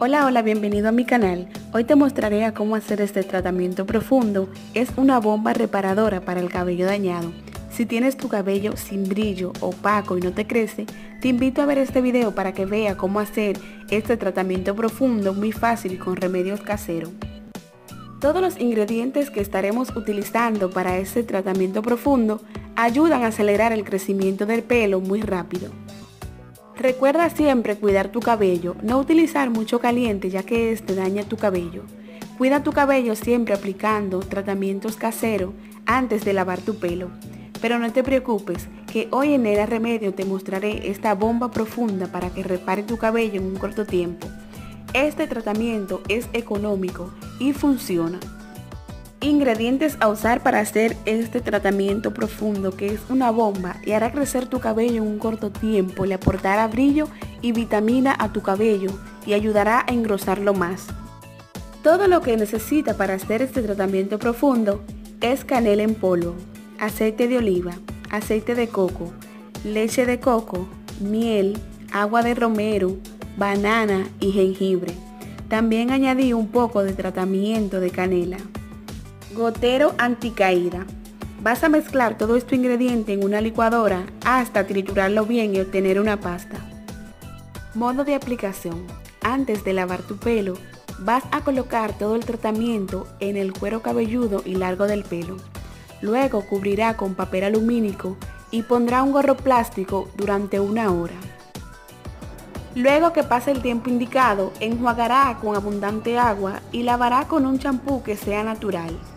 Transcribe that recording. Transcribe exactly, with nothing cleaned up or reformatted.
Hola, hola, bienvenido a mi canal. Hoy te mostraré a cómo hacer este tratamiento profundo. Es una bomba reparadora para el cabello dañado. Si tienes tu cabello sin brillo, opaco y no te crece, te invito a ver este video para que veas cómo hacer este tratamiento profundo muy fácil con remedios caseros. Todos los ingredientes que estaremos utilizando para este tratamiento profundo ayudan a acelerar el crecimiento del pelo muy rápido. Recuerda siempre cuidar tu cabello, no utilizar mucho caliente ya que este daña tu cabello. Cuida tu cabello siempre aplicando tratamientos caseros antes de lavar tu pelo. Pero no te preocupes, que hoy en Nela Remedio te mostraré esta bomba profunda para que repare tu cabello en un corto tiempo. Este tratamiento es económico y funciona. Ingredientes a usar para hacer este tratamiento profundo, que es una bomba y hará crecer tu cabello en un corto tiempo, le aportará brillo y vitamina a tu cabello y ayudará a engrosarlo más. Todo lo que necesita para hacer este tratamiento profundo es canela en polvo, aceite de oliva, aceite de coco, leche de coco, miel, agua de romero, banana y jengibre. También añadí un poco de tratamiento de canela. Gotero anticaída. Vas a mezclar todo este ingrediente en una licuadora hasta triturarlo bien y obtener una pasta. Modo de aplicación. Antes de lavar tu pelo, vas a colocar todo el tratamiento en el cuero cabelludo y largo del pelo. Luego cubrirá con papel alumínico y pondrá un gorro plástico durante una hora. Luego que pase el tiempo indicado, enjuagará con abundante agua y lavará con un champú que sea natural.